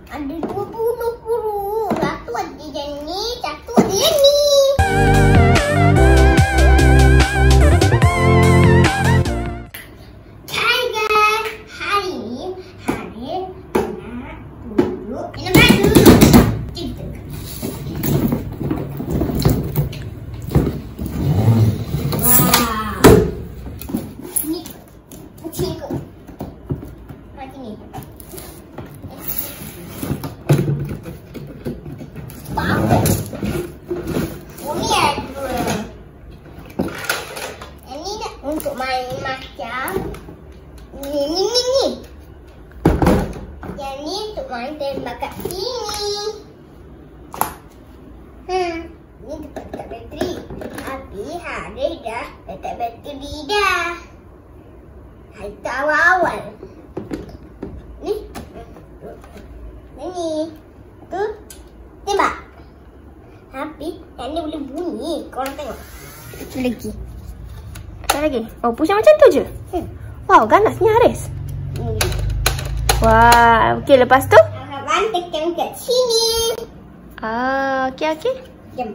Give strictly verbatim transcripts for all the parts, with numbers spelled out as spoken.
Ada dua puluh puluh. Satu ada yang ni, satu ada yang ni. Hai guys, hari ni hari nak duduk dalam baju. Cerita. Wow. Ni kucing ku. Macam ni. Ini ada. Ini dah untuk main macam ni ni ni ni. Yang ni untuk main tembak kat sini. Hmm, ni tempat letak bateri. Tapi hari dah letak bateri dah. Hari tu awal-awal. Ni. Ni. Tu tembak. Tapi yang ni boleh bunyi. Korang tengok. Itu lagi. Ada lagi? Oh, push macam tu je? Hmm. Wow, ganasnya Haris. Ni. Wah, okey, lepas tu? Abang tekan kat sini. Ah, okey, okey. Jom.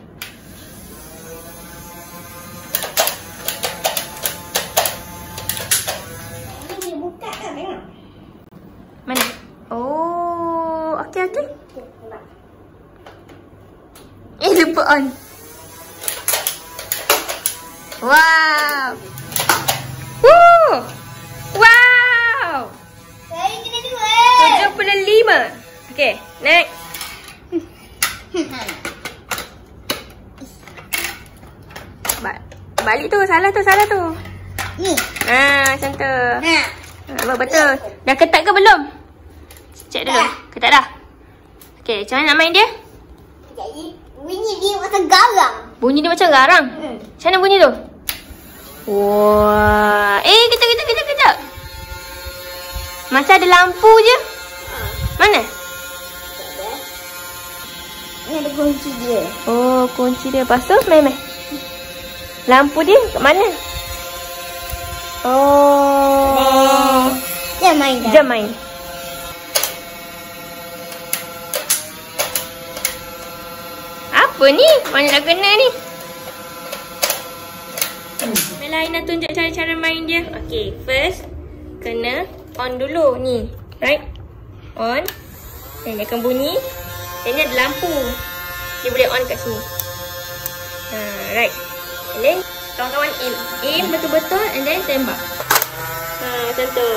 Ini boleh buka tak? Tengok. Mana? Oh, okey, okey. Tengok. Eh, lupa on. Wow. Woo. Wow. Saya kena dua. tujuh puluh lima. Okey, next. Ba balik tu, salah tu, salah tu. Ni. Ah, macam tu. Ha. Ha, betul. Dah ketat ke belum? Cek dulu. Dah. Ketat dah. Okey, macam mana nak main dia? Jadi bunyi dia macam garang. Bunyi dia macam garang. Hmm. Macam mana bunyi tu? Wah. Eh, kejap, kejap, kejap, kejap. Macam ada lampu je. Mana? Ni ada kunci dia. Oh, kunci dia. Lepas tu, main, main. Lampu dia kat mana? Oh. Jom main dah. Jom main. Apa ni? Mana nak kena ni? Bella nak tunjuk cara-cara main dia. Okay, first kena on dulu ni. Right? On. Dan dia akan bunyi. Dan ni ada lampu. Dia boleh on kat sini. Ha, right. And then kawan-kawan aim. Aim betul-betul and then tembak. Ha, macam tu.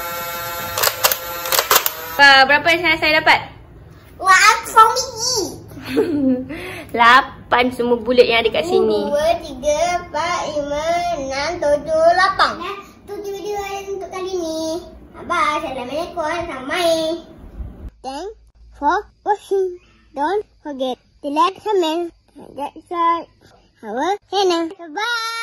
Wah, berapa yang saya dapat? Wah, from biji. Lapan semua bulat yang ada kat sini. Dua, tiga, empat, lima, enam, tujuh, lapan. Tu video untuk kali ni. Bye. Assalamualaikum. Selamat main. Thanks for watching. Don't forget to like, comment, and subscribe our channel. Bye.